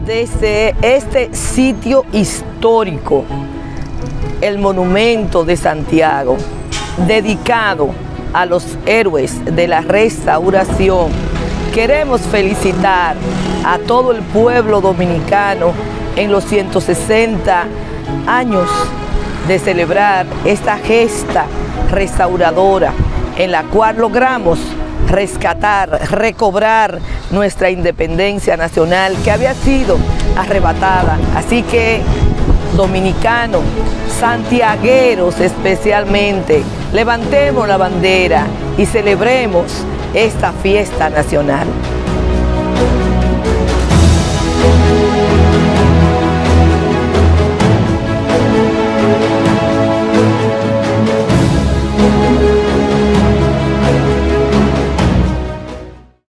desde este sitio histórico, el monumento de Santiago, dedicado a los héroes de la Restauración. Queremos felicitar a todo el pueblo dominicano en los 160 años de celebrar esta gesta restauradora, en la cual logramos rescatar, recobrar nuestra independencia nacional que había sido arrebatada. Así que, dominicanos, santiagueros especialmente, levantemos la bandera y celebremos esta fiesta nacional.